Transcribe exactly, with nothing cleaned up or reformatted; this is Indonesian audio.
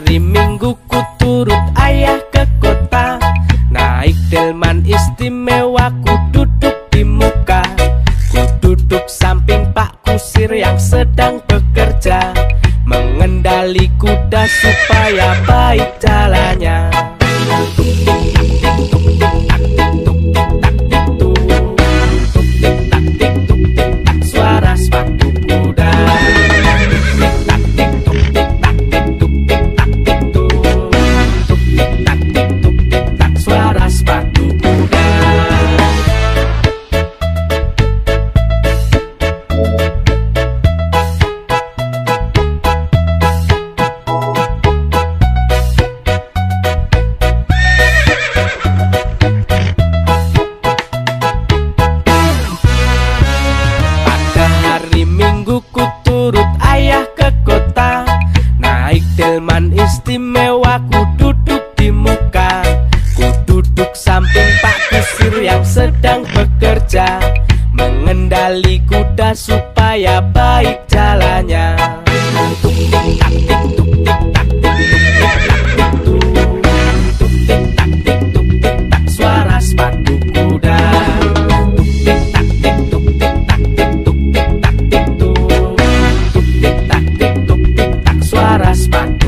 hari Minggu ku turut ayah ke kota, naik delman istimewa ku duduk di muka. Ku duduk samping Pak Kusir yang sedang bekerja, mengendali kuda supaya baik jalannya. Suara sepatu kuda, suara sepatu kuda. Minggu ku turut ayah ke kota, naik delman istimewa ku duduk di muka. Ku duduk samping Pak Kusir yang sedang bekerja, mengendali kuda supaya baik jalannya. Tuk tik tak tik tuk tik tak tik tuk tik tak tik tuk tuk tik tak tik tuk tik tak, suara sepatu kuda. Tuk tik tak tik tuk tik tak tik tuk tik tak tik tuk tik tak tik tuk tik tak, suara sepatu